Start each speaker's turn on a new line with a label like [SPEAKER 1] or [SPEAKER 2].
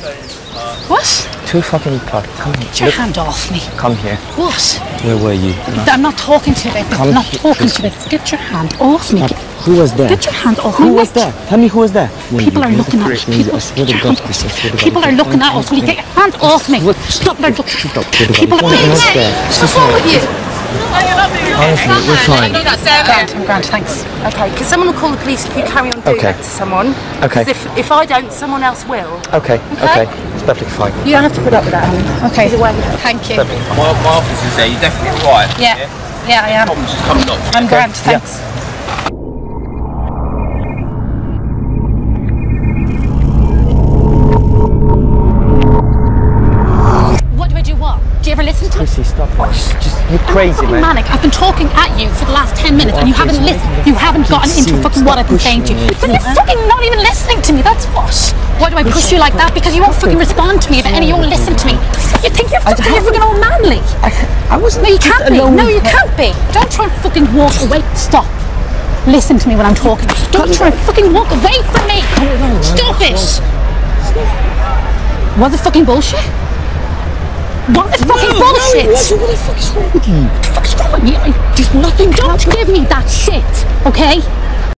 [SPEAKER 1] What?
[SPEAKER 2] To a fucking park. Come here.
[SPEAKER 1] Get your hand off me.
[SPEAKER 2] Come here.
[SPEAKER 1] What?
[SPEAKER 2] Where were you?
[SPEAKER 1] I'm not talking to you about this. I'm not talking to you about this. Get your hand off me.
[SPEAKER 2] Who was there?
[SPEAKER 1] Get your hand off me.
[SPEAKER 2] Who was there? Tell me who was there.
[SPEAKER 1] People are looking at us. People are looking at us. Will you get your hand off me? Stop there. People are looking at us. What's wrong with you?
[SPEAKER 2] Honestly, we're fine.
[SPEAKER 1] I'm grand, thanks.
[SPEAKER 3] Okay, because someone will call the police if you carry on doing that to someone.
[SPEAKER 2] Okay.
[SPEAKER 3] Because if I don't, someone else will.
[SPEAKER 2] Okay. It's perfectly fine.
[SPEAKER 3] You don't have to put up with that, honey.
[SPEAKER 1] Okay.
[SPEAKER 3] Either way.
[SPEAKER 1] Thank you.
[SPEAKER 4] My office is there. You're definitely all right.
[SPEAKER 1] Yeah, I am.
[SPEAKER 4] Problems just come and knock.
[SPEAKER 1] I'm grand, thanks. Do you ever listen to me?
[SPEAKER 2] Chrissy, stop that. You're crazy, man.
[SPEAKER 1] Manic. I've been talking at you for the last 10 minutes and you haven't listened. You haven't gotten into fucking what I've been saying to you. But you're fucking not even listening to me. That's what. Why do I push you like that? Because you won't fucking respond to me about any. You won't listen to me. You think you're fucking all manly.
[SPEAKER 2] I wasn't.
[SPEAKER 1] No, you can't be. No, you can't be. Don't try and fucking walk away. Stop. Listen to me when I'm talking. Don't try and fucking walk away from me. Stop it. Was it fucking bullshit? What is fucking bullshit?
[SPEAKER 2] What the fuck is wrong with you?
[SPEAKER 1] What the fuck is wrong with you?
[SPEAKER 2] There's nothing.
[SPEAKER 1] Don't give me that shit, okay?